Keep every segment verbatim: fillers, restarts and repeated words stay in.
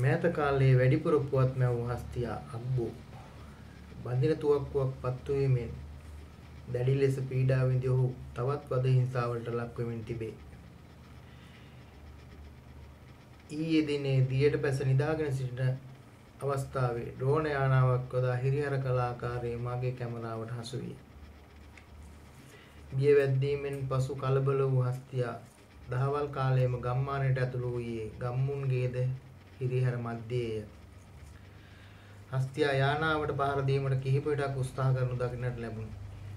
මෑත කාලයේ වැඩිපුර පුවත් මැවූ හස්තියා අග්බෝ බඳින තුවක්කුවක් පත්තු වීමෙන් දැඩි ලෙස පීඩා විඳි ඔහු තවත් වද හිංසාවලට ලක් වෙමින් තිබේ. ඊයේ දිනේ දියට පැස නිදාගෙන සිටින අවස්ථාවේ ඩ්‍රෝන යානාවක් යොදා හිරිහැර කළ ආකාරයේ මාගේ කැමරාවට හසු විය. බිය වැද්දීමෙන් පසු කලබල වූ හස්තියා දහවල් කාලයේම ගම්මානයට ඇතුළු වූයේ ගම්මුන්ගේද හිරිහැර මැද්දේය. හස්තියා යානාවට පහර දීමට කිහිප විටක් උත්සාහ කරනු දකින්නට ලැබුණි.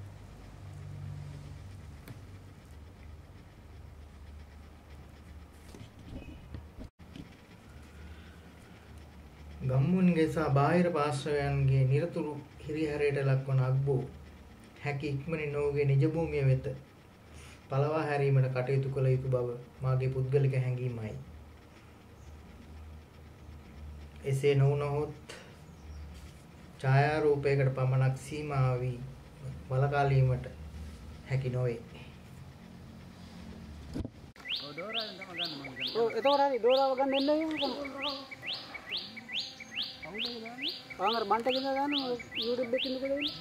ගම්මුන්ගේ සහ බාහිර පාර්ශවයන්ගේ නිරතුරු හිරිහැරයට ලක්වන අග්බෝ හැකි ඉක්මනින් ඔහුගේ නිජ භූමිය වෙත පළවා හැරීමට කටයුතු කළ යුතු බව මාගේ පුද්ගලික හැඟීමයි. එසේ නොවුනහොත් ඡායාරූපයකට පමණක් සීමා වී වළකාලීමට හැකි නොවේ. ඔව් දෝරාවෙන් තමයි ගන්න මම. ඔව් එතකොට හරි දෝරාව ගන්න එන්නේ කොහොමද? කවුද ගන්නේ? පාංගර බන්ට ගෙන ගන්න YouTube එකකින් ඉඳලා දෙන්න.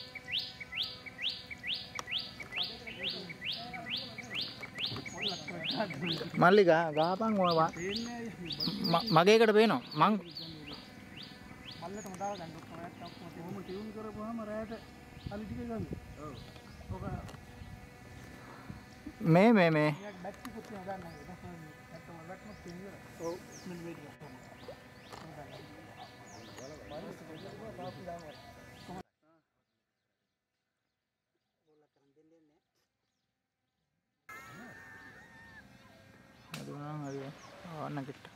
මල්ලිකා ගහපන් ඔයවා. මගේකට පේනවා. මං මල්ලටම දාලා ගන්න ඔක්කොම නැත්තම් කොහොම ටියුන් කරපුවාම රැයට අලි ටික ගන්න. ඔව්. ඔක මේ මේ මේ යක් බැට් ටිකක් ගන්න ගන්න. නැත්තම් බැට්ම තියෙනවා. ඔව්. මෙන්න මේක. අදුනා හරිය. ආන්න කිට්ට.